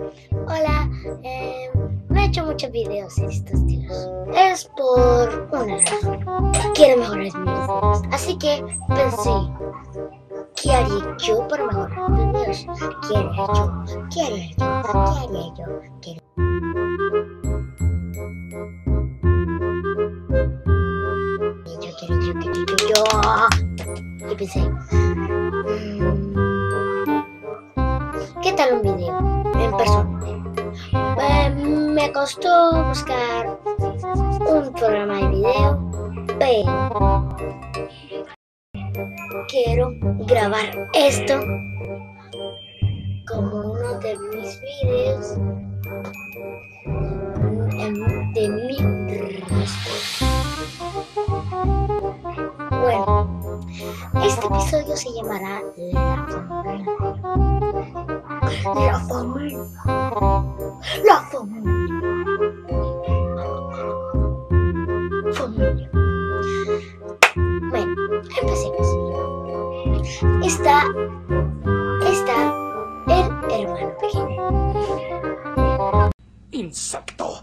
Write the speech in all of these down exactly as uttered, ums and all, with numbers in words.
Hola, eh, no he hecho muchos videos estos días. Es por una razón. Quiero mejorar mis videos. Así que pensé, ¿qué haría yo para mejorar mis videos? ¿Qué haría yo? ¿Qué haría yo? ¿Qué haría yo? ¿Qué haría yo? ¿Qué haría yo? ¿Qué haría yo? yo? Y pensé, mmm, ¿qué tal un video en persona? Eh, me costó buscar un programa de video, pero quiero grabar esto como uno de mis videos de mi respuesta. Bueno, este episodio se llamará La Familia. La Familia. La Familia. Familia. Bueno, empecemos. Está, está el hermano pequeño. ¡Insecto!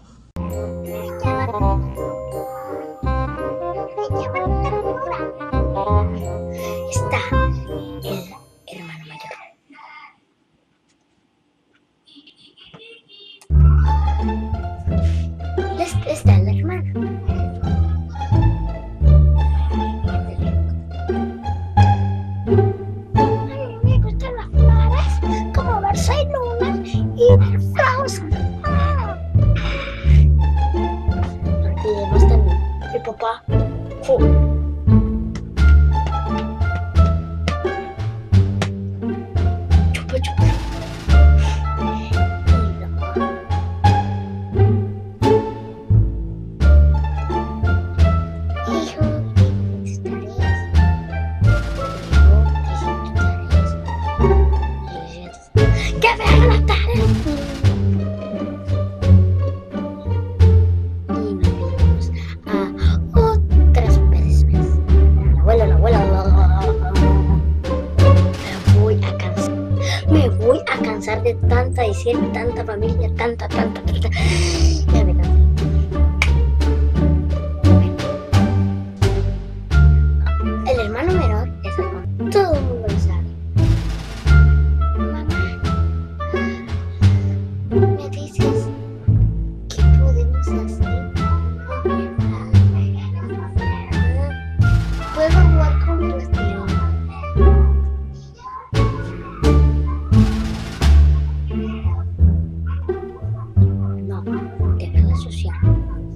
Está el hermano mayor. Está el hermano. Me gustan las flores, como Barcelona y Francia. No olvidemos también el papá. Fu. Chupa, chupa. ¡Que me hagan las tareas! Y nos vimos a otras veces. La abuela, la abuela, la abuela. Me voy a cansar. Me voy a cansar de tanta decir, tanta familia, tanta, tanta, tanta. Ya me cansé. El hermano menor es el hermano. Todo el mundo lo sabe. ¿Me dices qué podemos hacer? ¿Puedo jugar con tu estilo? No, te veo social.